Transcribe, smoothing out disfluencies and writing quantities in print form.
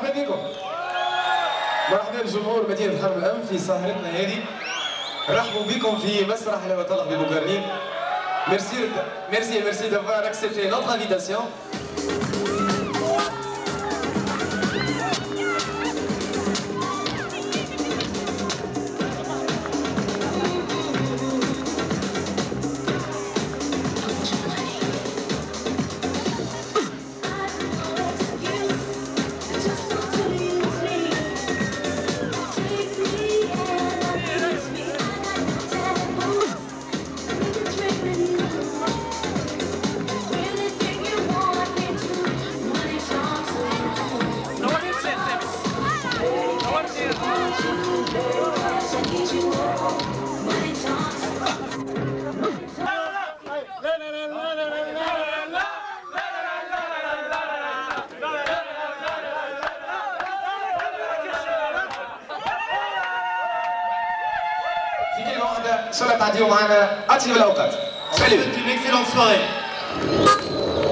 مرحبا بكم. مرحبا بجمهور مدينة حرم الأمن في سهرتنا هذه. رحبوا بكم في مسرح لا يطلق ببوكارنين. Merci d'avoir accepté notre invitation. في كلمة واحدة إن شاء الله تعديوا معنا أطيب الأوقات. سلام. Une excellente soirée.